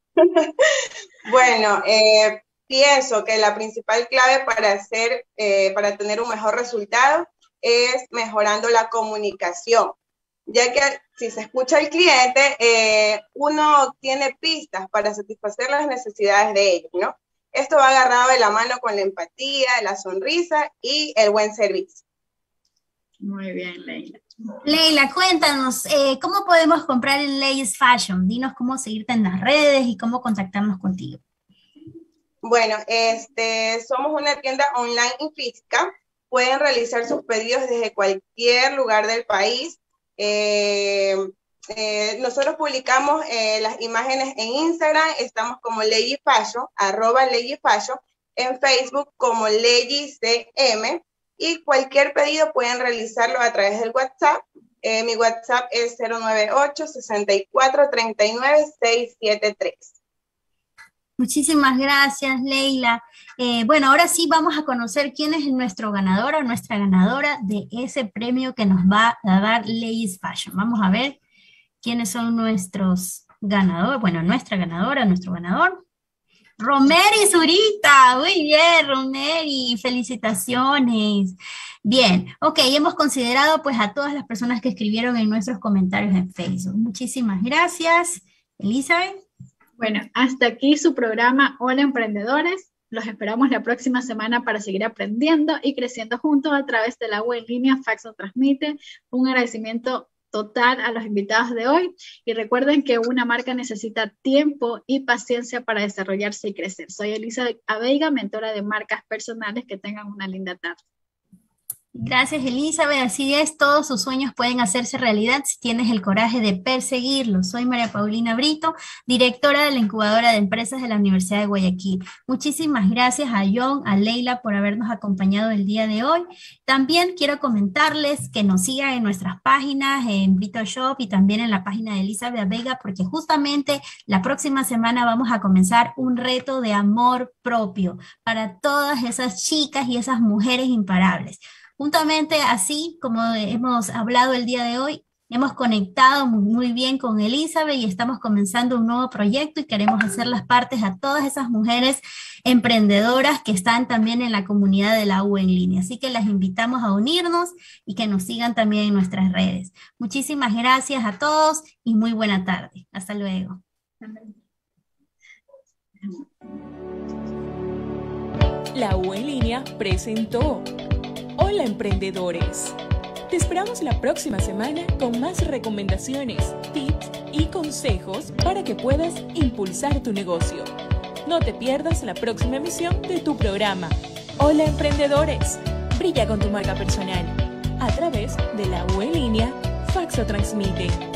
Bueno, eh, pienso que la principal clave para hacer, eh, para tener un mejor resultado es mejorando la comunicación, ya que si se escucha al cliente, eh, uno tiene pistas para satisfacer las necesidades de ellos, ¿no? Esto va agarrado de la mano con la empatía, la sonrisa y el buen servicio. Muy bien, Leila. Leila, cuéntanos, eh, ¿cómo podemos comprar en Ladies Fashion? Dinos cómo seguirte en las redes y cómo contactarnos contigo. Bueno, este, somos una tienda online y física. Pueden realizar sus pedidos desde cualquier lugar del país. Eh, eh, nosotros publicamos eh, las imágenes en Instagram, estamos como Lady Fashion, arroba Lady Fashion, en Facebook como Lady C M, y cualquier pedido pueden realizarlo a través del WhatsApp. Eh, mi WhatsApp es cero nueve ocho, sesenta y cuatro, treinta y nueve, seiscientos setenta y tres. Muchísimas gracias, Leila. Eh, bueno, ahora sí vamos a conocer quién es nuestro ganador o nuestra ganadora de ese premio que nos va a dar Ladies Fashion. Vamos a ver quiénes son nuestros ganadores. Bueno, nuestra ganadora, nuestro ganador. Romeri Zurita, muy bien, Romeri, felicitaciones. Bien, ok, hemos considerado pues a todas las personas que escribieron en nuestros comentarios en Facebook. Muchísimas gracias. Elizabeth. Bueno, hasta aquí su programa Hola Emprendedores. Los esperamos la próxima semana para seguir aprendiendo y creciendo juntos a través de la web en línea Faxo Transmite. Un agradecimiento total a los invitados de hoy y recuerden que una marca necesita tiempo y paciencia para desarrollarse y crecer. Soy Elizabeth Aveiga, mentora de marcas personales. Que tengan una linda tarde. Gracias, Elizabeth. Así es, todos sus sueños pueden hacerse realidad si tienes el coraje de perseguirlos. Soy María Paulina Brito, directora de la Incubadora de Empresas de la Universidad de Guayaquil. Muchísimas gracias a John, a Leila por habernos acompañado el día de hoy. También quiero comentarles que nos sigan en nuestras páginas, en Brito Shop y también en la página de Elizabeth Vega, porque justamente la próxima semana vamos a comenzar un reto de amor propio para todas esas chicas y esas mujeres imparables. Juntamente, así como hemos hablado el día de hoy, hemos conectado muy, muy bien con Elizabeth y estamos comenzando un nuevo proyecto y queremos hacer las partes a todas esas mujeres emprendedoras que están también en la comunidad de la U en línea. Así que las invitamos a unirnos y que nos sigan también en nuestras redes. Muchísimas gracias a todos y muy buena tarde. Hasta luego. La U en línea presentó Hola Emprendedores. Te esperamos la próxima semana con más recomendaciones, tips y consejos para que puedas impulsar tu negocio. No te pierdas la próxima emisión de tu programa Hola Emprendedores. Brilla con tu marca personal a través de la U en línea Faxo Transmite.